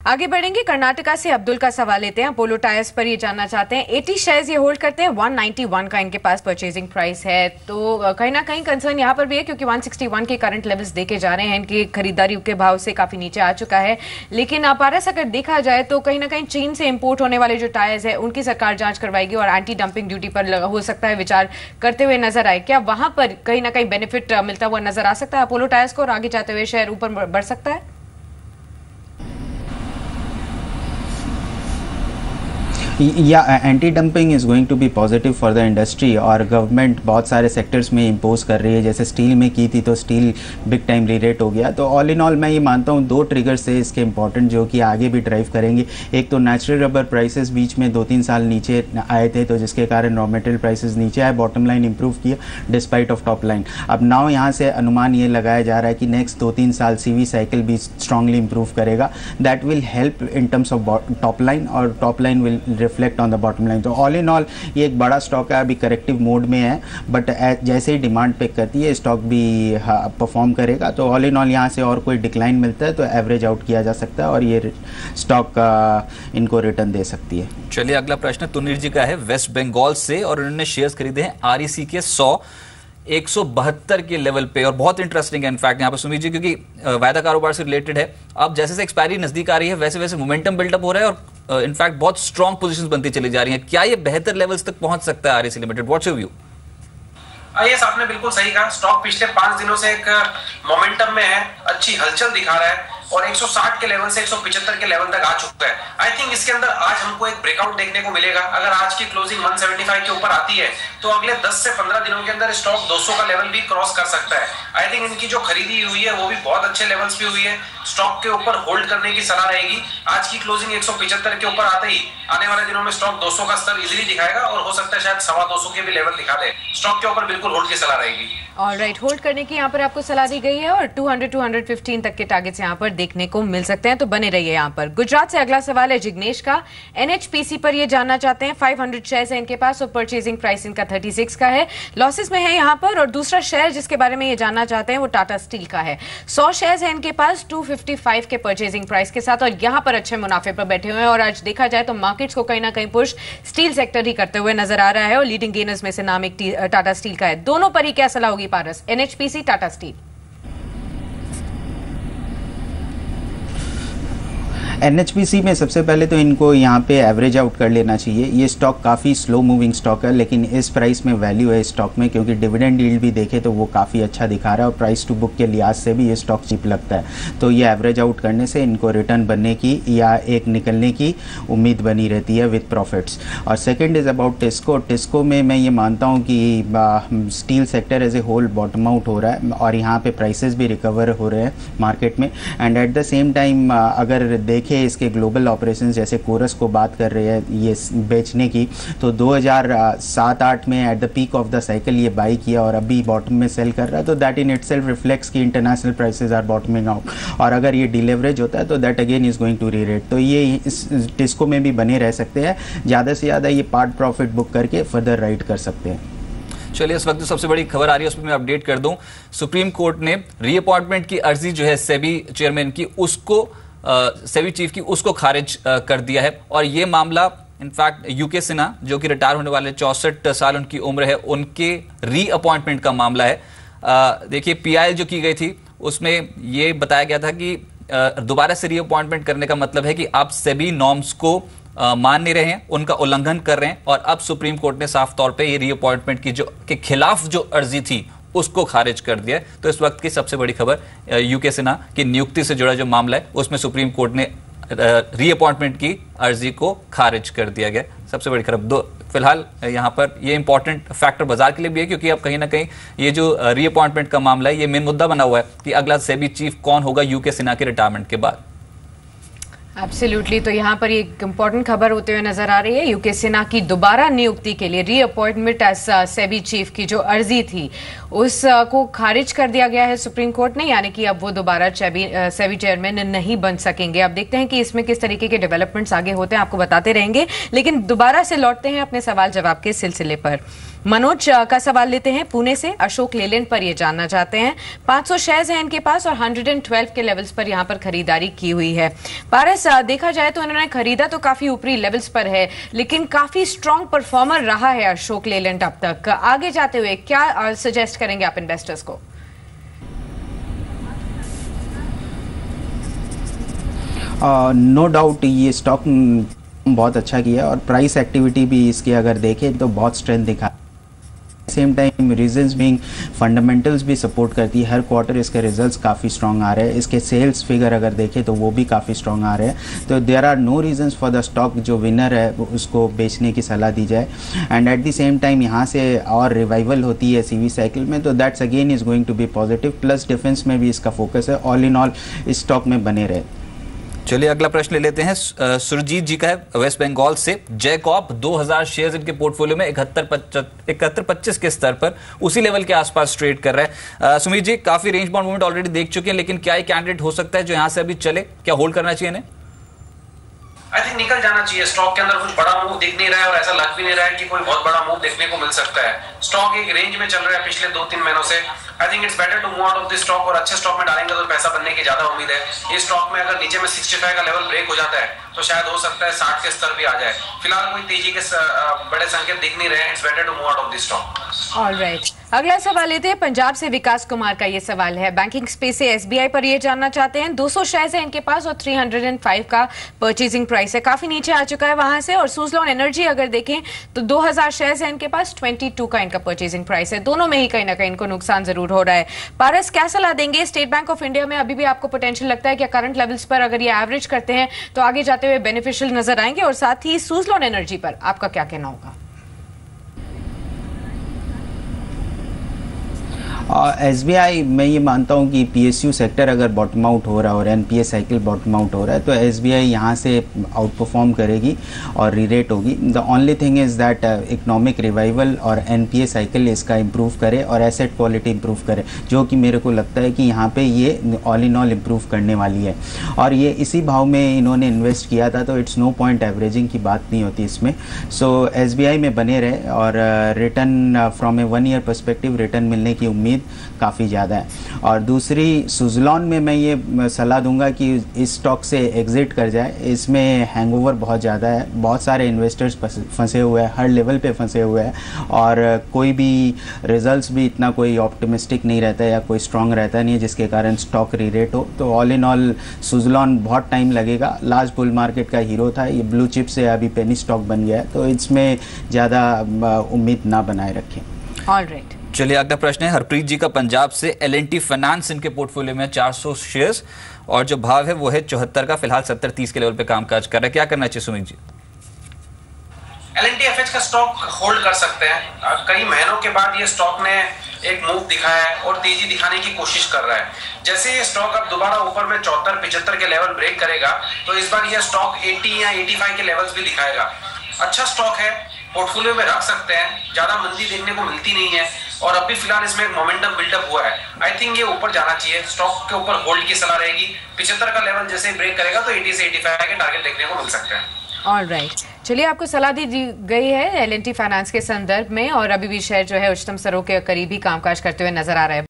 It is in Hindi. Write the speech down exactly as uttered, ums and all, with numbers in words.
आगे बढ़ेंगे। कर्नाटका से अब्दुल का सवाल लेते हैं। अपोलो टायर्स पर ये जानना चाहते हैं, अस्सी शेयर्स ये होल्ड करते हैं, एक सौ इक्यानवे का इनके पास परचेजिंग प्राइस है, तो कहीं ना कहीं कंसर्न यहाँ पर भी है क्योंकि एक सौ इकसठ के करंट लेवल्स देखे जा रहे हैं, इनकी खरीदारी के भाव से काफी नीचे आ चुका है। लेकिन पारस अगर देखा जाए तो कहीं ना कहीं चीन से इंपोर्ट होने वाले जो टायर्स है उनकी सरकार जांच करवाएगी और एंटी डंपिंग ड्यूटी पर हो सकता है विचार करते हुए नजर आए। क्या वहां पर कहीं ना कहीं बेनिफिट मिलता हुआ नजर आ सकता है अपोलो टायर्स को और आगे जाते हुए शेयर ऊपर बढ़ सकता है? या anti dumping is going to be positive for the industry और गवर्नमेंट बहुत सारे सेक्टर्स में इम्पोज कर रही है, जैसे स्टील में की थी तो स्टील बिग टाइम रीरेट हो गया। तो ऑल इन ऑल मैं ये मानता हूँ दो ट्रिगर्स से इसके इंपॉर्टेंट जो कि आगे भी ड्राइव करेंगे। एक तो नेचुरल रबर प्राइसेस बीच में दो तीन साल नीचे आए थे तो जिसके कारण रॉ मटेरियल प्राइसेस नीचे आए, बॉटम लाइन इंप्रूव किया डिस्पाइट ऑफ टॉप लाइन। अब नाउ यहाँ से अनुमान ये लगाया जा रहा है कि नेक्स्ट दो तीन साल सीवी साइकिल भी स्ट्रांगली इंप्रूव करेगा। That will help in terms of top line और top line will reflect on the bottom line. तो ऑल इन ऑल ये एक बड़ा स्टॉक है, अभी करेक्टिव मोड में है, बट जैसे ही डिमांड पिक करती है स्टॉक भी परफॉर्म करेगा। तो ऑल इन ऑल यहाँ से और कोई डिक्लाइन मिलता है तो एवरेज आउट किया जा सकता है और ये स्टॉक इनको रिटर्न दे सकती है। चलिए अगला प्रश्न तुनीर जी का है वेस्ट बंगाल से और उन्होंने शेयर्स खरीदे हैं आरईसी के सौ एक सौ बहत्तर के लेवल पे और बहुत इंटरेस्टिंग है इनफैक्ट यहाँ पर सुमित जी, क्योंकि वायदा कारोबार से रिलेटेड है। अब जैसे जैसे एक्सपायरी नजदीक आ रही है वैसे वैसे मोमेंटम बिल्डअप हो रहा है और इनफैक्ट बहुत स्ट्रॉन्ग पोजीशंस बनती चली जा रही हैं। क्या ये बेहतर लेवल्स तक पहुंच सकता है REC limited? What's your view? Yes, आपने बिल्कुल सही कहा। स्टॉक पिछले पांच दिनों से एक मोमेंटम में है, अच्छी हलचल दिखा रहा है और एक सौ साठ के लेवल से एक सौ पचहत्तर के लेवल तक आ चुका है। आई थिंक इसके अंदर आज हमको एक ब्रेकआउट देखने को मिलेगा। अगर आज की क्लोजिंग एक सौ पचहत्तर के ऊपर आती है तो अगले दस से पंद्रह दिनों के अंदर स्टॉक दो सौ का लेवल भी क्रॉस कर सकता है। आई थिंक इनकी जो खरीदी हुई है वो भी बहुत अच्छे लेवल्स पे हुई है। स्टॉक के ऊपर होल्ड करने की सलाह रहेगी। आज की क्लोजिंग एक सौ पचहत्तर के ऊपर आते ही आने वाले दिनों में स्टॉक दो सौ का स्तर इजीली दिखाएगा और हो सकता है शायद सवा दो सौ के भी लेवल दिखा दे। स्टॉक के ऊपर बिल्कुल होल्ड की सलाह रहेगी। ऑलराइट, होल्ड करने की यहाँ पर आपको सलाह दी गई है और दो सौ टू पंद्रह तक के टारगेट्स यहाँ पर देखने को मिल सकते हैं, तो बने रहिए यहाँ पर। गुजरात से अगला सवाल है जिग्नेश का। एनएचपीसी पर ये जानना चाहते हैं, पाँच सौ शेयर्स है इनके पास और परचेजिंग प्राइस इनका छत्तीस का है, लॉसेस में है यहाँ पर। और दूसरा शेयर जिसके बारे में ये जानना चाहते हैं वो टाटा स्टील का है, सौ शेयर्स है इनके पास दो सौ पचपन के परचेजिंग प्राइस के साथ और यहाँ पर अच्छे मुनाफे पर बैठे हुए हैं। और आज देखा जाए तो मार्केट्स को कहीं ना कहीं पुश स्टील सेक्टर ही करते हुए नजर आ रहा है और लीडिंग गेनर्स में से नाम एक टाटा स्टील का है। दोनों पर ही क्या सलाह होगी Paras, NHPC Tata steel? NHPC में सबसे पहले तो इनको यहाँ पे एवरेज आउट कर लेना चाहिए। ये स्टॉक काफ़ी स्लो मूविंग स्टॉक है लेकिन इस प्राइस में वैल्यू है स्टॉक में, क्योंकि डिविडेंड यील्ड भी देखे तो वो काफ़ी अच्छा दिखा रहा है और प्राइस टू बुक के लिहाज से भी ये स्टॉक चीप लगता है। तो ये एवरेज आउट करने से इनको रिटर्न बनने की या एक निकलने की उम्मीद बनी रहती है विद प्रॉफिट्स। और second is about TISCO. TISCO में मैं ये मानता हूँ कि steel sector as a whole bottom out हो रहा है और यहाँ पे प्राइसेस भी रिकवर हो रहे हैं मार्केट में। And at the same time अगर देखें इसके ग्लोबल ऑपरेशंस जैसे कोरस को बात कर रहे हैं ये बेचने की, तो दो हज़ार सात आठ में at the peak of the cycle ये बाई किया और अभी बॉटम में सेल कर रहा है। तो दैट इन इटसेल्फ रिफ्लेक्ट्स कि international prices are bottoming out और अगर ये डिलीवरेज होता है तो that again is going to rerate. तो ये इस टिस्को में भी बने रह सकते हैं, ज़्यादा से ज़्यादा ये पार्ट प्रॉफिट बुक करके फर्दर राइट कर सकते हैं। चलिए इस वक्त जो सबसे बड़ी खबर आ रही है उसमें मैं अपडेट कर दूं। सुप्रीम कोर्ट ने रीअपॉइंटमेंट की अर्जी जो है सेबी चेयरमैन की उसको सेबी चीफ की उसको खारिज uh, कर दिया है और ये मामला इनफैक्ट यूके सिन्हा जो कि रिटायर होने वाले चौसठ साल उनकी उम्र है उनके रीअपॉइंटमेंट का मामला है। uh, देखिए पीआईएल जो की गई थी उसमें ये बताया गया था कि uh, दोबारा से रीअपॉइंटमेंट करने का मतलब है कि आप सेबी नॉर्म्स को uh, मान नहीं रहे हैं, उनका उल्लंघन कर रहे हैं और अब सुप्रीम कोर्ट ने साफ तौर पर ये रीअपॉइंटमेंट की जो के खिलाफ जो अर्जी थी उसको खारिज कर दिया। तो इस वक्त की सबसे बड़ी खबर यूके सिन्हा की नियुक्ति से जुड़ा जो मामला है उसमें सुप्रीम कोर्ट ने रीअपॉइंटमेंट की अर्जी को खारिज कर दिया गया। सबसे बड़ी खबर दो फिलहाल यहाँ पर ये इंपॉर्टेंट फैक्टर बाजार के लिए भी है क्योंकि अब कहीं ना कहीं ये जो रीअपॉइंटमेंट का मामला है ये मेन मुद्दा बना हुआ है कि अगला सेबी चीफ कौन होगा यूके सिन्हा के रिटायरमेंट के बाद। एब्सोल्युटली, तो यहाँ पर एक इंपॉर्टेंट खबर होते हुए नजर आ रही है। यूके सिन्हा की दोबारा नियुक्ति के लिए रीअपॉइंटमेंट एज सेबी चीफ की जो अर्जी थी उसको खारिज कर दिया गया है सुप्रीम कोर्ट ने, यानी कि अब वो दोबारा सेबी चेयरमैन नहीं बन सकेंगे। अब देखते हैं कि इसमें किस तरीके के डेवलपमेंट्स आगे होते हैं, आपको बताते रहेंगे। लेकिन दोबारा से लौटते हैं अपने सवाल जवाब के सिलसिले पर। मनोज का सवाल लेते हैं पुणे से। अशोक लेलैंड पर ये जानना चाहते हैं, पाँच सौ शेयर्स हैं इनके पास और एक सौ बारह के लेवल्स पर यहां पर खरीदारी की हुई है। पारस, देखा जाए तो इन्होंने खरीदा तो काफी ऊपरी लेवल्स पर है, लेकिन काफी स्ट्रॉन्ग परफॉर्मर रहा है अशोक लेलैंड अब तक। आगे जाते हुए क्या सजेस्ट करेंगे आप इन्वेस्टर्स को? नो uh, डाउट no ये स्टॉक बहुत अच्छा किया और प्राइस एक्टिविटी भी इसकी अगर देखें तो बहुत स्ट्रेंथ दिखा। Same time reasons being fundamentals भी सपोर्ट करती है। हर क्वार्टर इसके रिजल्ट्स काफ़ी स्ट्रॉन्ग आ रहे हैं। इसके सेल्स फिगर अगर देखें तो वो भी काफ़ी स्ट्रॉन्ग आ रहे हैं। तो there are no reasons for the stock जो विनर है उसको बेचने की सलाह दी जाए। And at the same time यहाँ से और रिवाइवल होती है सीवी साइकिल में, तो that's again is going to be positive. Plus defence में भी इसका फोकस है। ऑल इन ऑल इस स्टॉक में बने रहे। चलिए अगला प्रश्न ले लेते हैं। सुरजीत जी का है वेस्ट बंगाल से। जैकॉब दो हज़ार शेयर्स इनके पोर्टफोलियो में इकहत्तर इकहत्तर पच्चीस के स्तर पर उसी लेवल के आसपास ट्रेड कर रहा है। सुमित जी, काफी रेंज बाउंड मूवमेंट ऑलरेडी देख चुके हैं, लेकिन क्या ये कैंडिडेट हो सकता है जो यहां से अभी चले? क्या होल्ड करना चाहिए इन्हें? आई थिंक निकल जाना चाहिए। स्टॉक के अंदर कुछ बड़ा मूव दिख नहीं रहा है और ऐसा लग भी नहीं रहा है कि कोई बहुत बड़ा मूव देखने को मिल सकता है। स्टॉक एक रेंज में चल रहा है पिछले दो तीन महीनों से। I think it's better to move out of this stock और अच्छे स्टॉक में डालेंगे तो पैसा बनने की ज्यादा उम्मीद है। ये स्टॉक में अगर नीचे में पैंसठ का लेवल ब्रेक हो जाता है तो शायद हो सकता है साठ के स्तर भी आ जाए। फिलहाल कोई तेजी के बड़े संकेत दिख नहीं रहे हैं। It's better to move out of this stock. Alright, अगला सवाल लेते हैं पंजाब से। विकास कुमार का ये सवाल है, बैंकिंग स्पेस से एसबीआई पर ये जानना चाहते हैं। दो सौ शेयर्स है इनके पास और तीन सौ पाँच का परचेजिंग प्राइस है, काफी नीचे आ चुका है वहां से। और सुजलॉन एनर्जी अगर देखें तो दो हज़ार शेयर्स है इनके पास, बाईस का इनका परचेजिंग प्राइस है। दोनों में ही कहीं ना कहीं इनको नुकसान जरूर हो रहा है। पारस, क्या सलाह देंगे? स्टेट बैंक ऑफ इंडिया में अभी भी आपको पोटेंशियल लगता है कि करंट लेवल्स पर अगर ये एवरेज करते हैं तो आगे जाते हुए बेनिफिशियल नजर आएंगे? और साथ ही सुजलॉन एनर्जी पर आपका क्या कहना होगा? एस बी आई मैं ये मानता हूँ कि पी एस यू सेक्टर अगर बॉटम आउट हो रहा है और N P A cycle bottom out हो रहा है तो एस बी आई यहाँ से आउट परफॉर्म करेगी और रीरेट होगी। The only thing is that economic revival और एन पी ए साइकिल इसका इम्प्रूव करे और एसेट क्वालिटी इम्प्रूव करे, जो कि मेरे को लगता है कि यहाँ पे ये ऑल इन ऑल इम्प्रूव करने वाली है। और ये इसी भाव में इन्होंने इन्वेस्ट किया था तो इट्स नो पॉइंट एवरेजिंग की बात नहीं होती इसमें। सो एस बी आई में बने रहे और return from a one year perspective return मिलने की उम्मीद काफ़ी ज़्यादा है। और दूसरी सुजलॉन में मैं ये सलाह दूंगा कि इस स्टॉक से एग्जिट कर जाए। इसमें हैंगओवर बहुत ज़्यादा है, बहुत सारे इन्वेस्टर्स फंसे हुए हैं, हर लेवल पे फंसे हुए हैं और कोई भी रिजल्ट्स भी इतना कोई ऑप्टिमिस्टिक नहीं रहता है या कोई स्ट्रॉन्ग रहता नहीं है जिसके कारण स्टॉक रीरेट हो। तो ऑल इन ऑल सुजलॉन बहुत टाइम लगेगा। लास्ट बुल मार्केट का हीरो था, ये ब्लू चिप से अभी पेनी स्टॉक बन गया है, तो इसमें ज़्यादा उम्मीद ना बनाए रखें। ऑलराइट, चलिए अगला प्रश्न है हरप्रीत जी का पंजाब से। एल एंड टी फाइनेंस इनके पोर्टफोलियो में चार सौ शेयर्स और जो भाव है वो है चौहत्तर का, फिलहाल सत्तर तीस के लेवल पे कामकाज कर रहा है। क्या करना चाहिए Sumit ji? L and T F H का स्टॉक होल्ड कर सकते हैं। कई महीनों के बाद ये स्टॉक ने एक मूव दिखाया है और तेजी दिखाने की कोशिश कर रहा है। जैसे ये स्टॉक अब दोबारा ऊपर में चौहत्तर पिछहत्तर के लेवल ब्रेक करेगा तो इस बार ये स्टॉक अस्सी या पचासी के लेवल्स भी दिखाएगा। अच्छा स्टॉक है, पोर्टफोलियो में रख सकते हैं। ज्यादा मंदी देखने को मिलती नहीं है और अभी फिलहाल इसमें एक मोमेंटम बिल्डअप हुआ है। आई थिंक ये ऊपर जाना चाहिए। स्टॉक के ऊपर होल्ड की सलाह रहेगी। पिछहत्तर का लेवल जैसे ब्रेक करेगा तो अस्सी से पचासी के टारगेट देखने को मिल सकते हैं। ऑलराइट, चलिए आपको सलाह दी गई है एल एंड टी फाइनेंस के संदर्भ में और अभी भी शेयर जो है उच्चतम स्तरों के करीब ही कामकाज करते हुए नजर आ रहा है।